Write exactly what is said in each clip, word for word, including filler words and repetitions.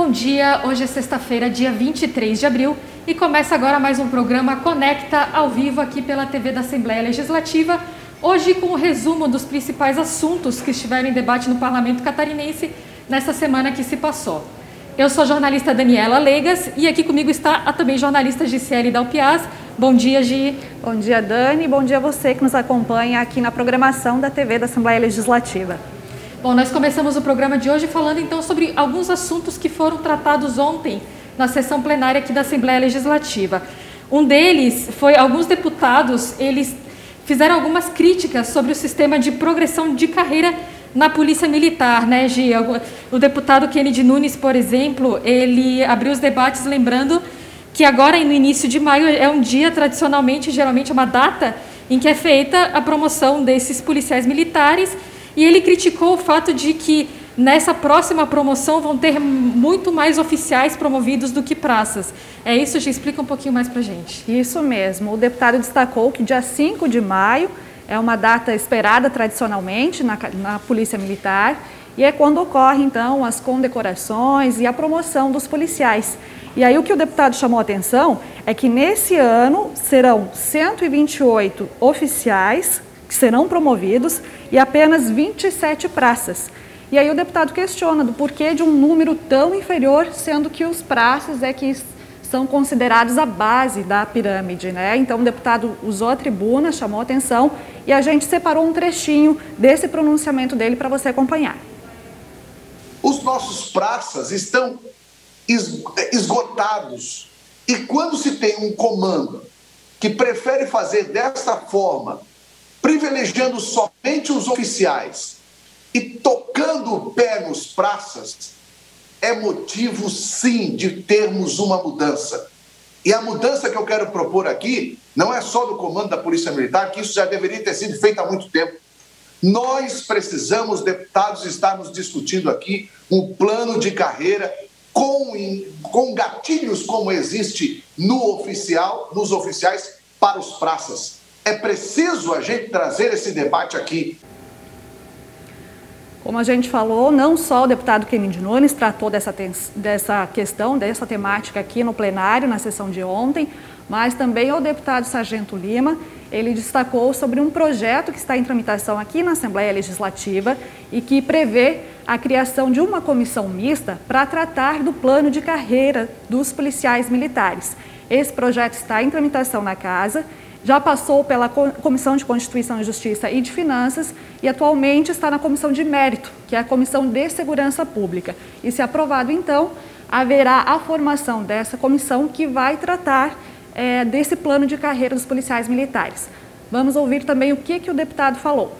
bom dia. Hoje é sexta-feira, dia vinte e três de abril, e começa agora mais um programa Conecta ao vivo aqui pela T V da Assembleia Legislativa. Hoje com o resumo dos principais assuntos que estiveram em debate no Parlamento Catarinense nessa semana que se passou. Eu sou a jornalista Daniela Leigas e aqui comigo está a também jornalista Gisele Dalpiaz. Bom dia, Gi. Bom dia, Dani. Bom dia a você que nos acompanha aqui na programação da T V da Assembleia Legislativa. Bom, nós começamos o programa de hoje falando então sobre alguns assuntos que foram tratados ontem na sessão plenária aqui da Assembleia Legislativa. Um deles foi alguns deputados, eles fizeram algumas críticas sobre o sistema de progressão de carreira na Polícia Militar, né, Gi? O deputado Kennedy Nunes, por exemplo, ele abriu os debates lembrando que agora, no início de maio, é um dia tradicionalmente, geralmente é uma data em que é feita a promoção desses policiais militares. E ele criticou o fato de que nessa próxima promoção vão ter muito mais oficiais promovidos do que praças. É isso, Gi? Explica um pouquinho mais para a gente. Isso mesmo. O deputado destacou que dia cinco de maio é uma data esperada tradicionalmente na, na Polícia Militar e é quando ocorre, então, as condecorações e a promoção dos policiais. E aí o que o deputado chamou a atenção é que nesse ano serão cento e vinte e oito oficiais que serão promovidos e apenas vinte e sete praças. E aí o deputado questiona do porquê de um número tão inferior, sendo que os praças é que são considerados a base da pirâmide, né? Então o deputado usou a tribuna, chamou a atenção e a gente separou um trechinho desse pronunciamento dele para você acompanhar. Os nossos praças estão esgotados e quando se tem um comando que prefere fazer desta forma, privilegiando somente os oficiais e tocando o pé nos praças, é motivo, sim, de termos uma mudança. E a mudança que eu quero propor aqui não é só do comando da Polícia Militar, que isso já deveria ter sido feito há muito tempo. Nós precisamos, deputados, estarmos discutindo aqui um plano de carreira com, com gatilhos como existe no oficial, nos oficiais para os praças. É preciso a gente trazer esse debate aqui. Como a gente falou, não só o deputado Kennedy Nunes tratou dessa, dessa questão, dessa temática aqui no plenário, na sessão de ontem, mas também o deputado Sargento Lima, ele destacou sobre um projeto que está em tramitação aqui na Assembleia Legislativa e que prevê a criação de uma comissão mista para tratar do plano de carreira dos policiais militares. Esse projeto está em tramitação na Casa, já passou pela Comissão de Constituição e Justiça e de Finanças e atualmente está na Comissão de Mérito, que é a Comissão de Segurança Pública. E se aprovado, então, haverá a formação dessa comissão que vai tratar é, desse plano de carreira dos policiais militares. Vamos ouvir também o que, que o deputado falou.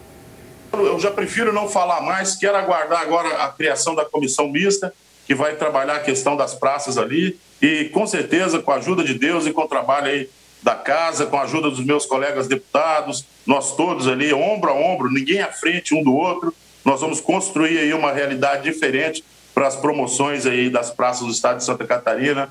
Eu já prefiro não falar mais, quero aguardar agora a criação da comissão mista, que vai trabalhar a questão das praças ali e, com certeza, com a ajuda de Deus e com o trabalho aí da casa, com a ajuda dos meus colegas deputados, nós todos ali, ombro a ombro, ninguém à frente um do outro, nós vamos construir aí uma realidade diferente para as promoções aí das praças do estado de Santa Catarina.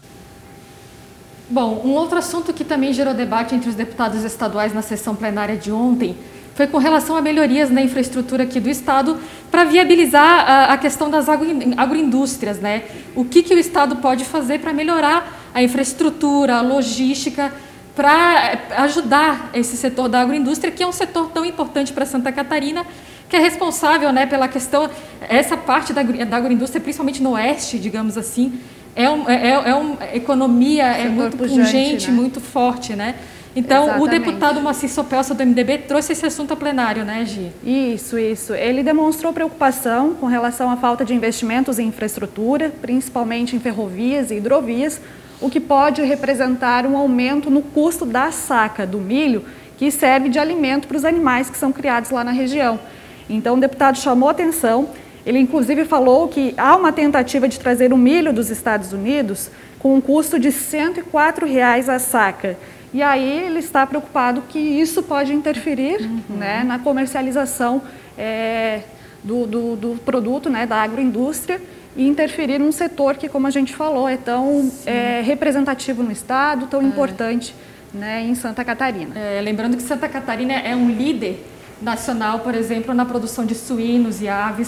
Bom, um outro assunto que também gerou debate entre os deputados estaduais na sessão plenária de ontem foi com relação a melhorias na infraestrutura aqui do estado para viabilizar a, a questão das agro, agroindústrias, né? O que, que o estado pode fazer para melhorar a infraestrutura, a logística, para ajudar esse setor da agroindústria, que é um setor tão importante para Santa Catarina, que é responsável, né, pela questão, essa parte da, da agroindústria, principalmente no oeste, digamos assim, é, um, é, é uma economia é muito pungente, né? Muito forte, né? Então, exatamente. O deputado Moacir Sopelsa do M D B trouxe esse assunto ao plenário, né, Gi? Isso, isso. Ele demonstrou preocupação com relação à falta de investimentos em infraestrutura, principalmente em ferrovias e hidrovias, o que pode representar um aumento no custo da saca do milho, que serve de alimento para os animais que são criados lá na região. Então, o deputado chamou atenção, ele inclusive falou que há uma tentativa de trazer o milho dos Estados Unidos com um custo de cento e quatro reais a saca. E aí ele está preocupado que isso pode interferir uhum. né, na comercialização é, do, do, do produto, né, da agroindústria, e interferir num setor que, como a gente falou, é tão é, representativo no estado, tão é. importante, né, em Santa Catarina. É, lembrando que Santa Catarina é um líder nacional, por exemplo, na produção de suínos e aves.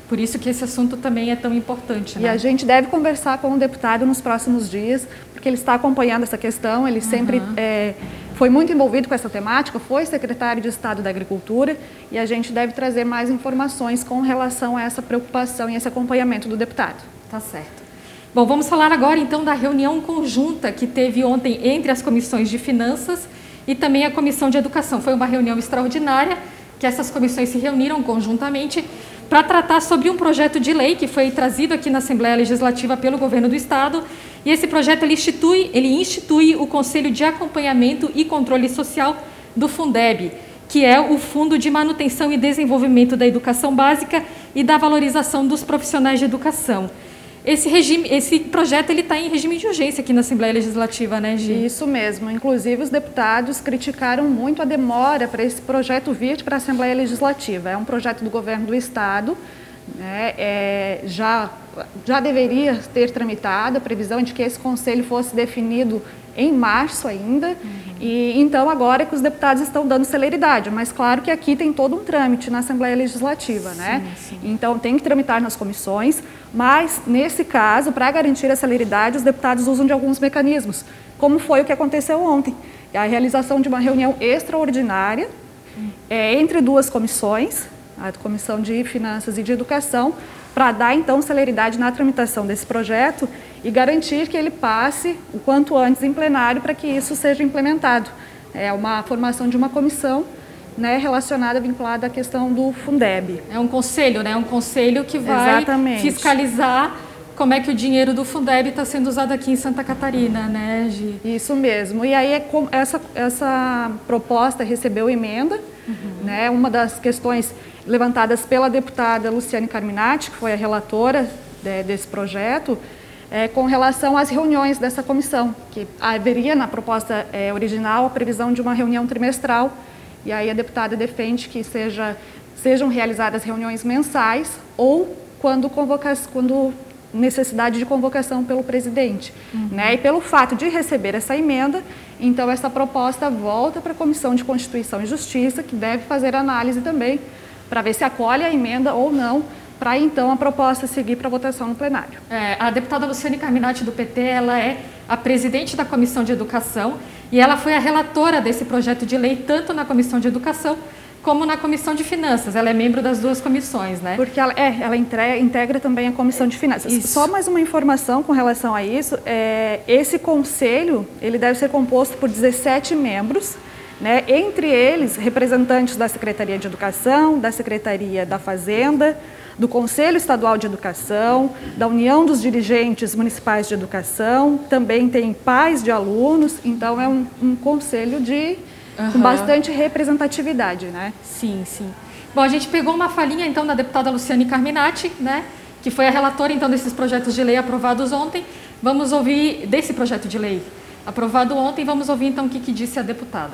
Por isso que esse assunto também é tão importante, né? E a gente deve conversar com o deputado nos próximos dias, porque ele está acompanhando essa questão, ele sempre uhum. é, foi muito envolvido com essa temática, foi secretário de Estado da Agricultura, e a gente deve trazer mais informações com relação a essa preocupação e esse acompanhamento do deputado. Tá certo. Bom, vamos falar agora então da reunião conjunta que teve ontem entre as comissões de Finanças e também a Comissão de Educação. Foi uma reunião extraordinária, que essas comissões se reuniram conjuntamente para tratar sobre um projeto de lei que foi trazido aqui na Assembleia Legislativa pelo Governo do Estado. E esse projeto ele institui, ele institui o Conselho de Acompanhamento e Controle Social do Fundeb, que é o Fundo de Manutenção e Desenvolvimento da Educação Básica e da Valorização dos Profissionais de Educação. Esse, regime, esse projeto está em regime de urgência aqui na Assembleia Legislativa, né, Gi? Isso mesmo. Inclusive, os deputados criticaram muito a demora para esse projeto vir para a Assembleia Legislativa. É um projeto do Governo do Estado, né, é, já, já deveria ter tramitado, a previsão de que esse conselho fosse definido em março ainda, uhum. e então agora é que os deputados estão dando celeridade, mas claro que aqui tem todo um trâmite na Assembleia Legislativa, sim, né? Sim. Então tem que tramitar nas comissões, mas nesse caso, para garantir a celeridade, os deputados usam de alguns mecanismos, como foi o que aconteceu ontem, a realização de uma reunião extraordinária uhum. é, entre duas comissões, a Comissão de Finanças e de Educação, para dar então celeridade na tramitação desse projeto e garantir que ele passe o quanto antes em plenário para que isso seja implementado. É uma formação de uma comissão, né, relacionada, vinculada à questão do Fundeb. É um conselho, né? Um conselho que vai Exatamente. fiscalizar como é que o dinheiro do Fundeb está sendo usado aqui em Santa Catarina, né, Gi? Isso mesmo. E aí essa, essa proposta recebeu emenda, uhum. né? Uma das questões levantadas pela deputada Luciane Carminati, que foi a relatora de, desse projeto, é, com relação às reuniões dessa comissão, que haveria na proposta é, original a previsão de uma reunião trimestral, e aí a deputada defende que seja, sejam realizadas reuniões mensais ou quando, convoca, quando necessidade de convocação pelo presidente. Uhum. Né? E pelo fato de receber essa emenda, então essa proposta volta para a Comissão de Constituição e Justiça, que deve fazer análise também, para ver se acolhe a emenda ou não, para então a proposta seguir para votação no plenário. É, a deputada Luciane Carminati, do P T, ela é a presidente da Comissão de Educação e ela foi a relatora desse projeto de lei, tanto na Comissão de Educação como na Comissão de Finanças. Ela é membro das duas comissões, né? Porque ela, é, ela integra, integra também a Comissão de Finanças. Isso. Só mais uma informação com relação a isso, é, esse conselho, ele deve ser composto por dezessete membros, né? Entre eles, representantes da Secretaria de Educação, da Secretaria da Fazenda, do Conselho Estadual de Educação, da União dos Dirigentes Municipais de Educação, também tem pais de alunos, então é um, um conselho de, uhum. com bastante representatividade, né? Sim, sim. Bom, a gente pegou uma falinha então da deputada Luciane Carminati, né? Que foi a relatora então desses projetos de lei aprovados ontem. Vamos ouvir desse projeto de lei aprovado ontem, vamos ouvir então o que, que disse a deputada.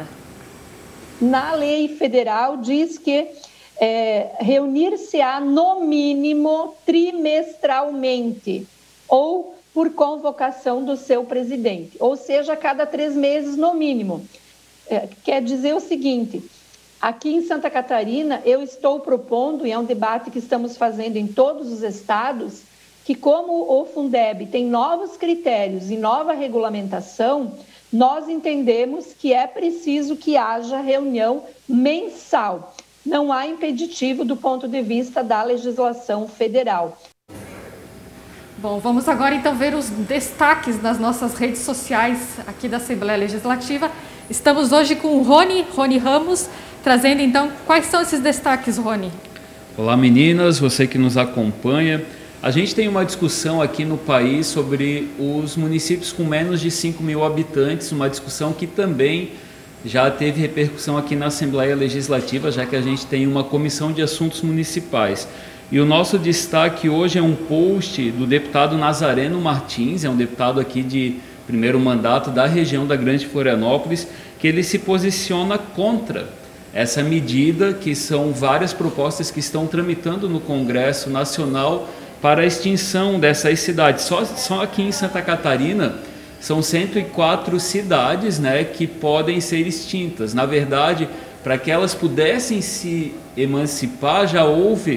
Na lei federal diz que é, reunir-se-á no mínimo trimestralmente ou por convocação do seu presidente, ou seja, a cada três meses no mínimo. É, quer dizer o seguinte, aqui em Santa Catarina eu estou propondo, e é um debate que estamos fazendo em todos os estados, que como o Fundeb tem novos critérios e nova regulamentação, nós entendemos que é preciso que haja reunião mensal. Não há impeditivo do ponto de vista da legislação federal. Bom, vamos agora então ver os destaques das nossas redes sociais aqui da Assembleia Legislativa. Estamos hoje com o Rony, Rony Ramos, trazendo então quais são esses destaques, Rony? Olá meninas, você que nos acompanha. A gente tem uma discussão aqui no país sobre os municípios com menos de cinco mil habitantes, uma discussão que também já teve repercussão aqui na Assembleia Legislativa, já que a gente tem uma comissão de assuntos municipais. E o nosso destaque hoje é um post do deputado Nazareno Martins, é um deputado aqui de primeiro mandato da região da Grande Florianópolis, que ele se posiciona contra essa medida, que são várias propostas que estão tramitando no Congresso Nacional para a extinção dessas cidades. Só, só aqui em Santa Catarina são cento e quatro cidades, né, que podem ser extintas. Na verdade, para que elas pudessem se emancipar, já houve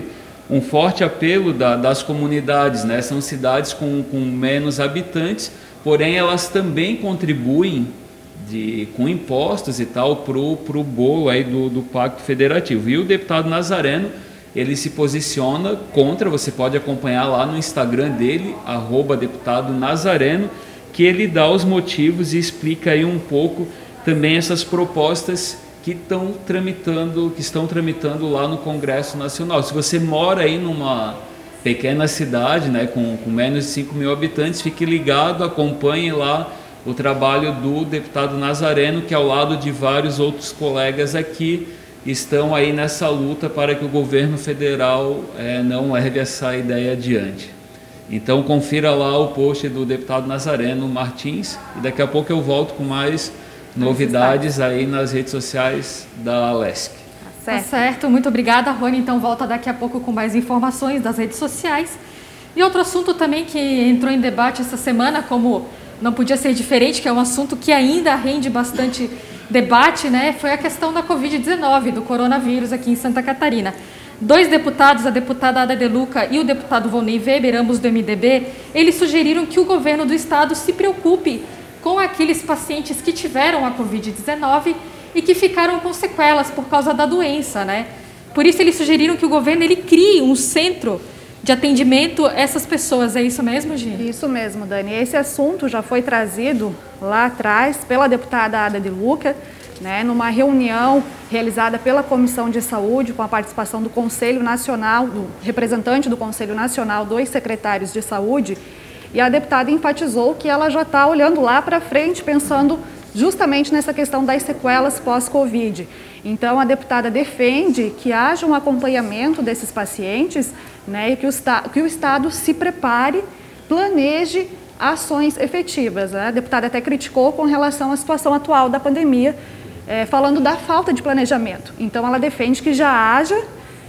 um forte apelo da, das comunidades, né? São cidades com, com menos habitantes, porém elas também contribuem de, com impostos e tal para o bolo aí do, do Pacto Federativo. E o deputado Nazareno, ele se posiciona contra, você pode acompanhar lá no Instagram dele, arroba deputado Nazareno, que ele dá os motivos e explica aí um pouco também essas propostas que estão tramitando, que estão tramitando lá no Congresso Nacional. Se você mora aí numa pequena cidade, né, com, com menos de cinco mil habitantes, fique ligado, acompanhe lá o trabalho do deputado Nazareno, que ao lado de vários outros colegas aqui estão aí nessa luta para que o governo federal é, não leve essa ideia adiante. Então confira lá o post do deputado Nazareno Martins e daqui a pouco eu volto com mais novidades aí nas redes sociais da Alesc. Tá certo, muito obrigada, Rony. Então volta daqui a pouco com mais informações das redes sociais. E outro assunto também que entrou em debate essa semana, como não podia ser diferente, que é um assunto que ainda rende bastante debate, né, foi a questão da covid dezenove, do coronavírus aqui em Santa Catarina. Dois deputados, a deputada Ada De Luca e o deputado Volney Weber, ambos do M D B, eles sugeriram que o governo do estado se preocupe com aqueles pacientes que tiveram a covid dezenove e que ficaram com sequelas por causa da doença, né? Por isso eles sugeriram que o governo ele crie um centro de atendimento a essas pessoas. É isso mesmo, Gi? Isso mesmo, Dani. Esse assunto já foi trazido lá atrás pela deputada Ada De Luca, né, numa reunião realizada pela Comissão de Saúde, com a participação do Conselho Nacional, do representante do Conselho Nacional, dois secretários de saúde, e a deputada enfatizou que ela já está olhando lá para frente, pensando justamente nessa questão das sequelas pós-Covid. Então, a deputada defende que haja um acompanhamento desses pacientes, né, e que o, que o Estado se prepare, planeje ações efetivas. A deputada até criticou com relação à situação atual da pandemia, é, falando da falta de planejamento. Então, ela defende que já haja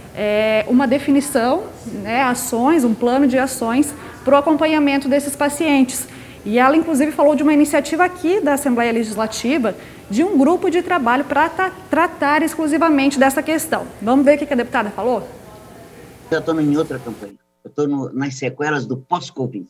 é, uma definição, né, ações, um plano de ações para o acompanhamento desses pacientes. E ela, inclusive, falou de uma iniciativa aqui da Assembleia Legislativa, de um grupo de trabalho para tra tratar exclusivamente dessa questão. Vamos ver o que a deputada falou? Eu estou em outra campanha. Eu estou nas sequelas do pós-Covid,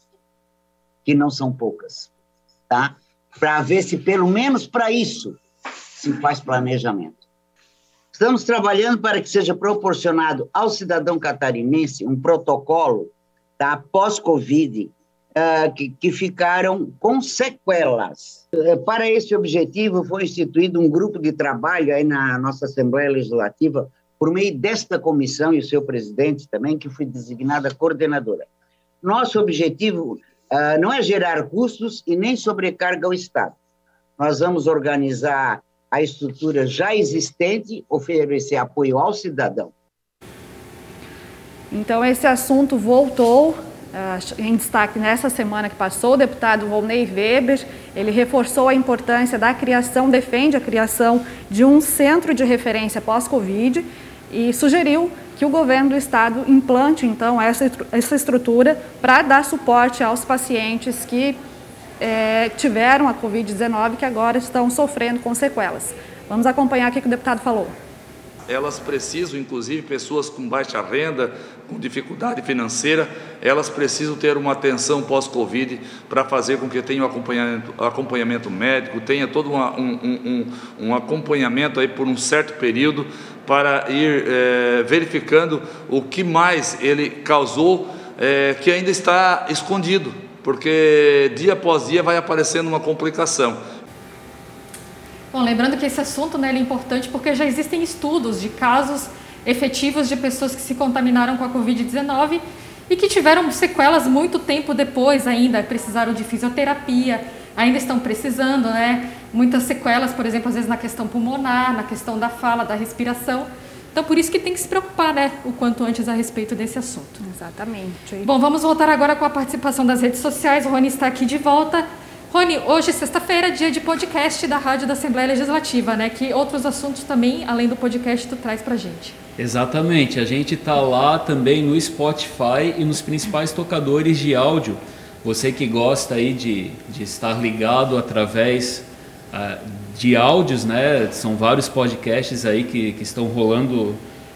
que não são poucas, tá? Para ver se, pelo menos para isso, se faz planejamento. Estamos trabalhando para que seja proporcionado ao cidadão catarinense um protocolo, tá, pós-Covid, uh, que, que ficaram com sequelas. Uh, para esse objetivo, foi instituído um grupo de trabalho aí na nossa Assembleia Legislativa, por meio desta comissão e o seu presidente também, que foi designada coordenadora. Nosso objetivo uh, não é gerar custos e nem sobrecarga ao Estado. Nós vamos organizar a estrutura já existente, oferecer apoio ao cidadão. Então, esse assunto voltou uh, em destaque nessa semana que passou. O deputado Volney Weber, ele reforçou a importância da criação, defende a criação de um centro de referência pós-Covid e sugeriu que o governo do estado implante, então, essa, essa estrutura para dar suporte aos pacientes que é, tiveram a covid dezenove, que agora estão sofrendo com sequelas. Vamos acompanhar o que o deputado falou. Elas precisam, inclusive, pessoas com baixa renda, com dificuldade financeira, elas precisam ter uma atenção pós-Covid para fazer com que tenha um acompanhamento, acompanhamento médico, tenha todo uma, um, um, um acompanhamento aí por um certo período para ir é, verificando o que mais ele causou, é, que ainda está escondido, porque dia após dia vai aparecendo uma complicação. Bom, lembrando que esse assunto, né, ele é importante porque já existem estudos de casos efetivos de pessoas que se contaminaram com a covid dezenove e que tiveram sequelas muito tempo depois ainda, precisaram de fisioterapia, ainda estão precisando, né? Muitas sequelas, por exemplo, às vezes na questão pulmonar, na questão da fala, da respiração. Então, por isso que tem que se preocupar, né, o quanto antes a respeito desse assunto. Exatamente. Bom, vamos voltar agora com a participação das redes sociais. O Rony está aqui de volta. Rony, hoje, sexta-feira, dia de podcast da Rádio da Assembleia Legislativa, né? Que outros assuntos também, além do podcast, tu traz pra gente. Exatamente. A gente está lá também no Spotify e nos principais tocadores de áudio. Você que gosta aí de, de estar ligado através uh, de áudios, né? São vários podcasts aí que, que estão rolando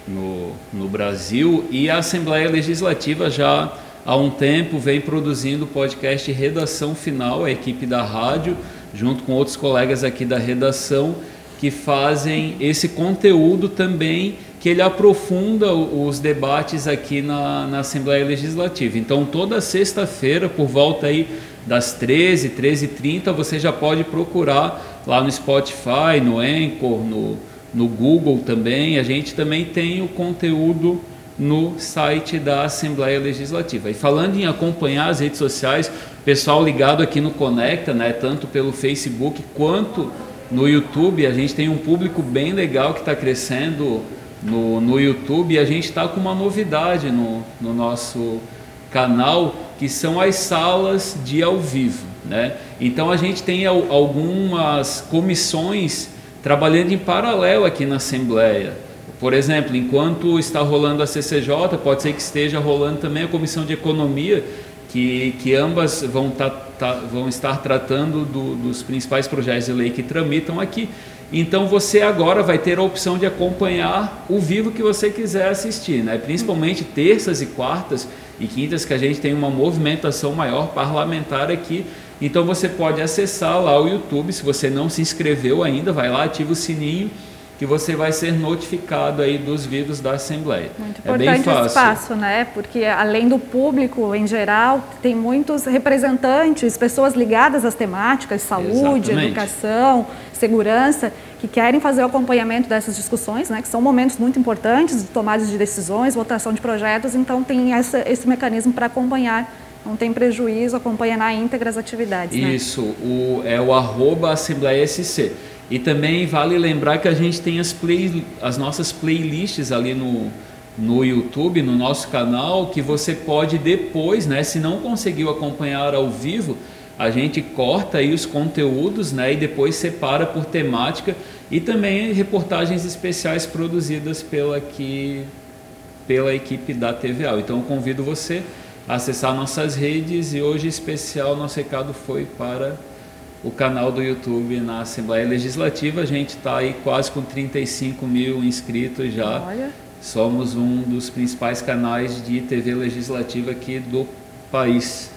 no, no Brasil, e a Assembleia Legislativa já há um tempo vem produzindo o podcast Redação Final, a equipe da rádio, junto com outros colegas aqui da redação, que fazem esse conteúdo também, que ele aprofunda os debates aqui na, na Assembleia Legislativa. Então, toda sexta-feira, por volta aí das treze, treze e trinta, você já pode procurar lá no Spotify, no Anchor, no, no Google também. A gente também tem o conteúdo no site da Assembleia Legislativa. E falando em acompanhar as redes sociais, pessoal ligado aqui no Conecta, né, tanto pelo Facebook quanto no YouTube, a gente tem um público bem legal que está crescendo no, no YouTube, e a gente está com uma novidade no, no nosso canal, que são as salas de ao vivo, né? Então a gente tem al- algumas comissões trabalhando em paralelo aqui na Assembleia. Por exemplo, enquanto está rolando a C C J, pode ser que esteja rolando também a Comissão de Economia, que, que ambas vão, tá, tá, vão estar tratando do, dos principais projetos de lei que tramitam aqui. Então você agora vai ter a opção de acompanhar o vivo que você quiser assistir, né? Principalmente terças e quartas e quintas, que a gente tem uma movimentação maior parlamentar aqui. Então você pode acessar lá o YouTube, se você não se inscreveu ainda, vai lá, ativa o sininho, que você vai ser notificado aí dos vivos da Assembleia. Muito é bem importante fácil. esse espaço, né? Porque além do público em geral, tem muitos representantes, pessoas ligadas às temáticas, saúde, Exatamente. educação, segurança, que querem fazer o acompanhamento dessas discussões, né? Que são momentos muito importantes de tomada de decisões, votação de projetos, então tem essa, esse mecanismo para acompanhar. Não tem prejuízo, acompanha na íntegra as atividades. Isso, né? o, é o arroba Assembleia S C. E também vale lembrar que a gente tem as, play, as nossas playlists ali no, no YouTube, no nosso canal, que você pode depois, né, se não conseguiu acompanhar ao vivo, a gente corta aí os conteúdos, né, e depois separa por temática, e também reportagens especiais produzidas pela, aqui, pela equipe da T V A. Então eu convido você a acessar nossas redes, e hoje em especial nosso recado foi para o canal do YouTube na Assembleia Legislativa. A gente está aí quase com trinta e cinco mil inscritos já. Olha. Somos um dos principais canais de T V legislativa aqui do país,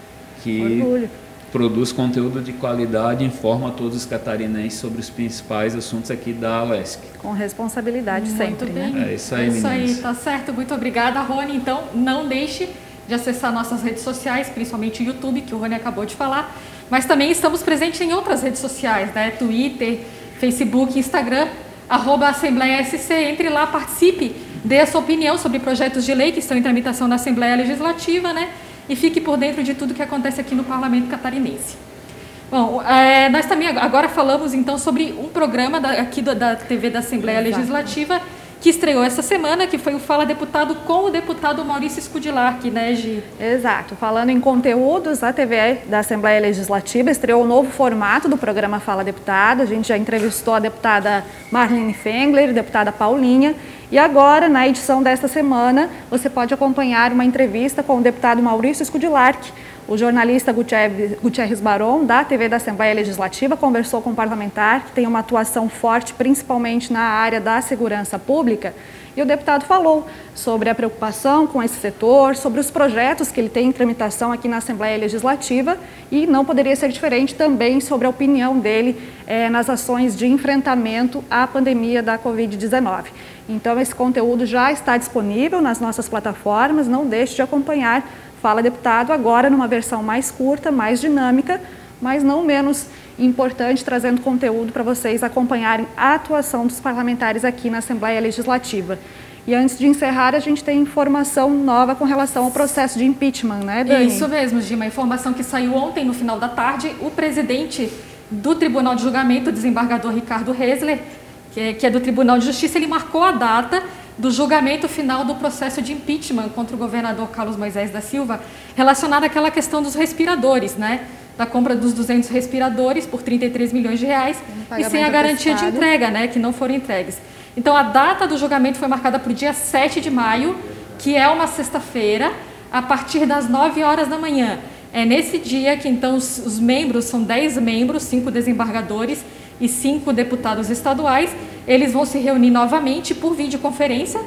que Orgulho. produz conteúdo de qualidade e informa todos os catarinenses sobre os principais assuntos aqui da Alesc. Com responsabilidade Muito sempre, bem. né? É isso aí, É isso aí, meninas. tá certo. Muito obrigada, Rony. Então, não deixe de acessar nossas redes sociais, principalmente o YouTube, que o Rony acabou de falar. Mas também estamos presentes em outras redes sociais, né? Twitter, Facebook, Instagram, arroba Assembleia S C. Entre lá, participe, dê a sua opinião sobre projetos de lei que estão em tramitação na Assembleia Legislativa, né? E fique por dentro de tudo que acontece aqui no Parlamento Catarinense. Bom, é, nós também agora falamos então sobre um programa da, aqui do, da T V da Assembleia Exato. Legislativa, que estreou essa semana, que foi o Fala Deputado com o deputado Maurício Scudilarc, né, Gi? Exato. Falando em conteúdos, a T V da Assembleia Legislativa estreou o novo formato do programa Fala Deputado. A gente já entrevistou a deputada Marlene Fengler, a deputada Paulinha, e agora, na edição desta semana, você pode acompanhar uma entrevista com o deputado Maurício Scudilarc. O jornalista Gutierrez Baron, da T V da Assembleia Legislativa, conversou com um parlamentar que tem uma atuação forte, principalmente na área da segurança pública, e o deputado falou sobre a preocupação com esse setor, sobre os projetos que ele tem em tramitação aqui na Assembleia Legislativa, e não poderia ser diferente também sobre a opinião dele eh, nas ações de enfrentamento à pandemia da covid dezenove. Então, esse conteúdo já está disponível nas nossas plataformas, não deixe de acompanhar Fala Deputado, agora numa versão mais curta, mais dinâmica, mas não menos importante, trazendo conteúdo para vocês acompanharem a atuação dos parlamentares aqui na Assembleia Legislativa. E antes de encerrar, a gente tem informação nova com relação ao processo de impeachment, né, Dani? Isso mesmo, Gi, uma informação que saiu ontem, no final da tarde. O presidente do Tribunal de Julgamento, o desembargador Ricardo Hesler, que é, que é do Tribunal de Justiça, ele marcou a data do julgamento final do processo de impeachment contra o governador Carlos Moisés da Silva, relacionado àquela questão dos respiradores, né? Da compra dos duzentos respiradores por trinta e três milhões de reais e sem a garantia de entrega, né? Que não foram entregues. Então, a data do julgamento foi marcada para o dia sete de maio, que é uma sexta-feira, a partir das nove horas da manhã. É nesse dia que, então, os, os membros, são dez membros, cinco desembargadores e cinco deputados estaduais, eles vão se reunir novamente por videoconferência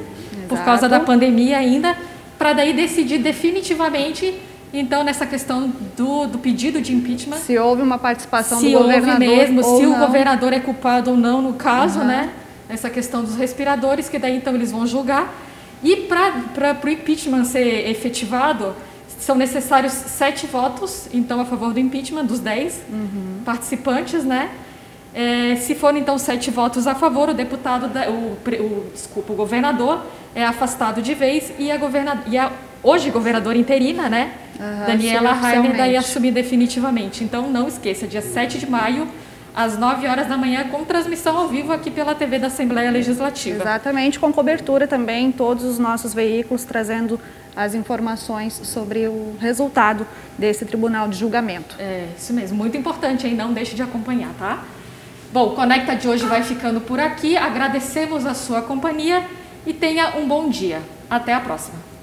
por causa da pandemia ainda, para daí decidir definitivamente, então, nessa questão do, do pedido de impeachment. Se houve uma participação do governador Se houve mesmo, se não. o governador é culpado ou não no caso, uhum. né? Essa questão dos respiradores, que daí então eles vão julgar. E para o impeachment ser efetivado, são necessários sete votos, então, a favor do impeachment, dos dez uhum. participantes, né? É, se forem, então, sete votos a favor, o deputado, da, o, o, desculpa, o governador é afastado de vez e a, governador, e a hoje governadora interina, né? Uhum, Daniela Rainer, daí assumir definitivamente. Então, não esqueça, dia sete de maio, às nove horas da manhã, com transmissão ao vivo aqui pela T V da Assembleia Legislativa. Exatamente, com cobertura também em todos os nossos veículos, trazendo as informações sobre o resultado desse tribunal de julgamento. É, isso mesmo, muito importante, hein? Não deixe de acompanhar, tá? Bom, o Conecta de hoje vai ficando por aqui. Agradecemos a sua companhia e tenha um bom dia. Até a próxima.